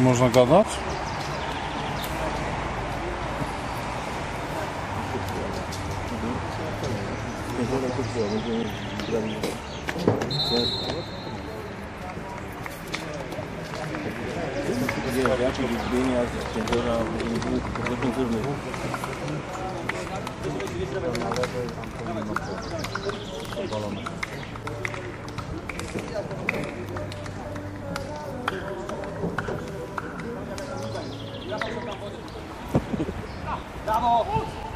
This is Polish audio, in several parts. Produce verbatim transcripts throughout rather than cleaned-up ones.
można gadać? Brawo!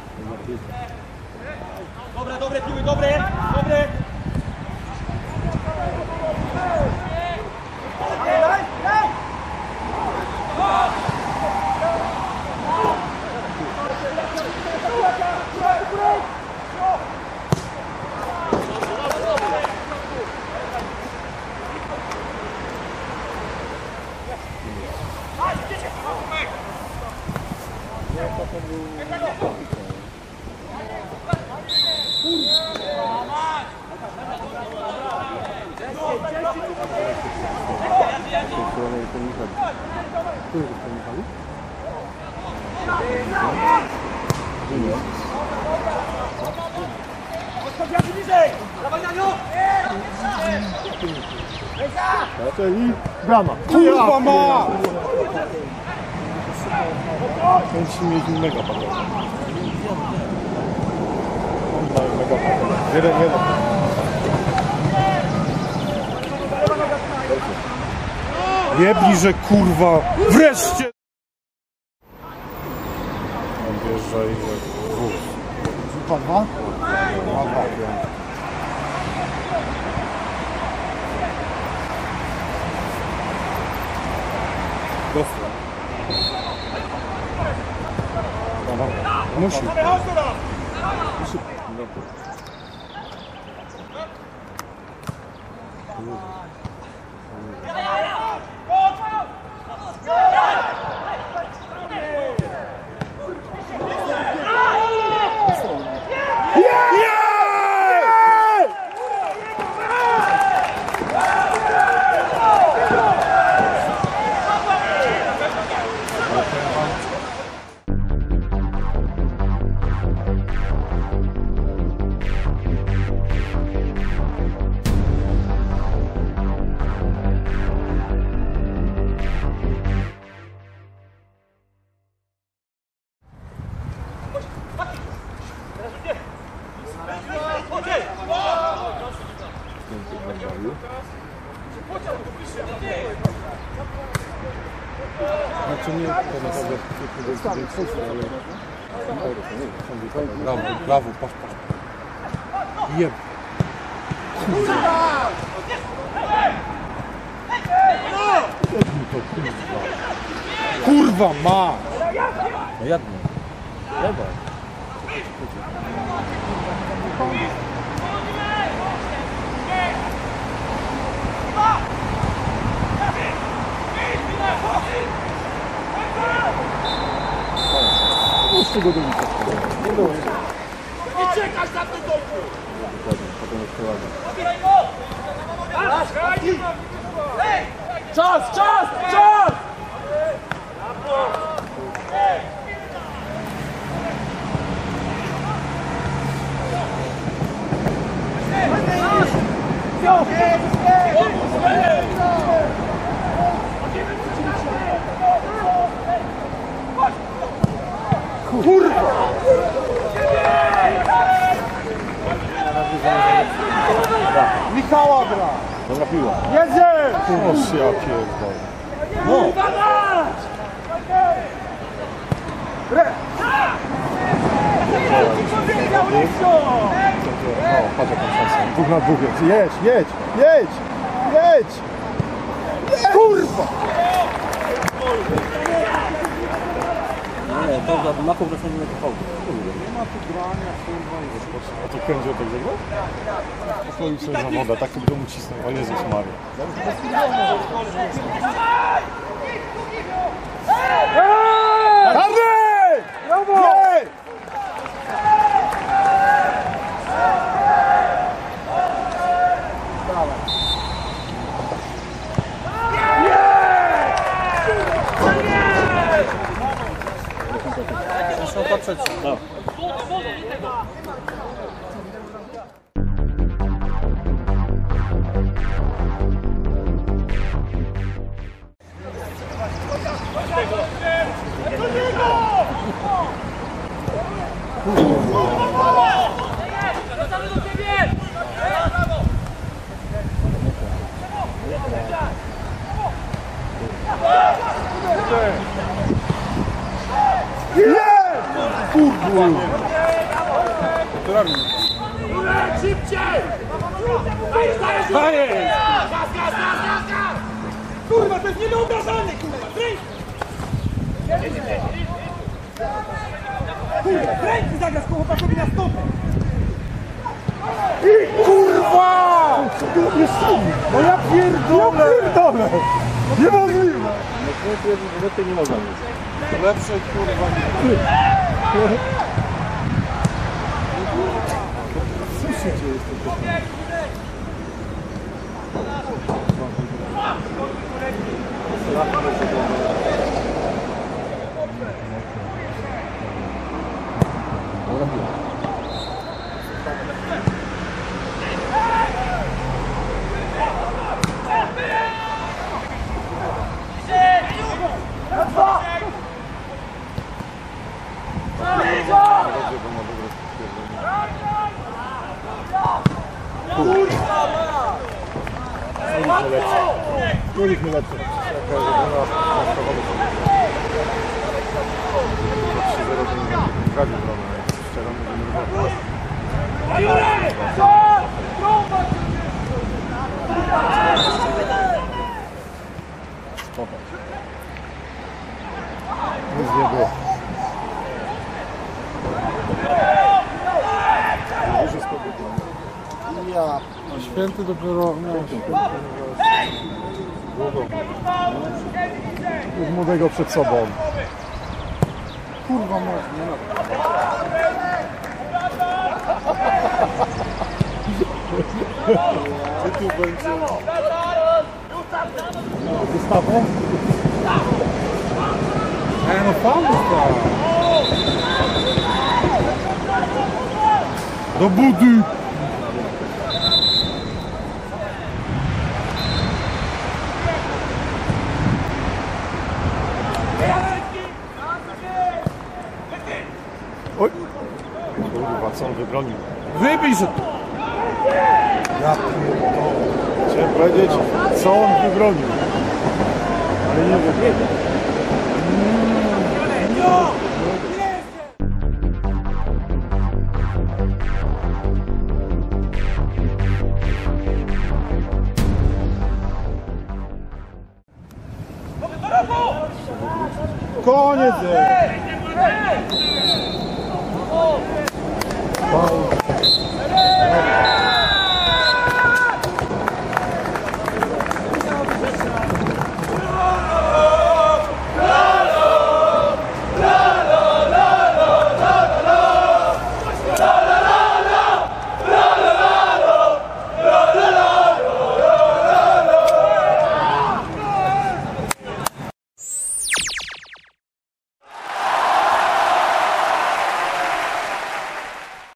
Dobre, dobre piły, dobre! Dobre! I brama. Kurwa ma! Ten ci mieć mega patrol. Mega patrol. Jeden, jeden. Jebli, że kurwa. Wreszcie! Wjeżdża i wóz. Dwa, dwa? Dwa, dwa. Dostał. Musi. Musi. Znaczy nie, to naprawdę brawo, brawo, patrz, patrz. Jeb. Kurwa! Kurwa ma! No jadnie. Jeba. Puszczę go do nich. Nie czekaj za tym domku! Dokładnie, potem jeszcze ładnie. Czas, czas, czas! Kurwa! Michała gra! Dobra piła. Jedzie! Oż ja pierdolę. No! No, patrz jaką szansę. Dwóch na dwóch jest. Jedź, jedź, jedź! Jedź! Kurwa! Nie, to za na powrót nie tylko. Nie ma tu grania, kurwa, i rozpocznie. A to kręci o tak zagrał? Posłuchaj sobie za wodę, tak to będą ucisnąć. O Jezus Maria. Hardy! Brawo! Jej! Są patrzeć. No. Szybciej! Dajesz! Gaz, gaz, gaz, gaz, gaz! Kurwa, to jest niewyobrażalne, kurwa! Kręć! Kurwa, kręć i zagrasz ku chłopakowi na stopę! I kurwa! No ja pierdolę! Ja pierdolę! Niemożliwe! No to nie można mieć. Lepsze kurwa nie. Co się dzieje z tym? Mieliśmy lepsze. trzy zero w Radzie Wrona, jak szczerze mówię, spoko. Nic nie było. Dużo spoko. Ja. Święty dopiero miał długo. Już młodego przed sobą. Kurwa mocno. Tytuł będzie... Wystawą? E, no pan wystawa. Do budy! Oj! Kurwa, co on wybronił? Wybij się! Ja pierdolę. Chciałem powiedzieć, co on wybronił. Ale nie wiem. Mm.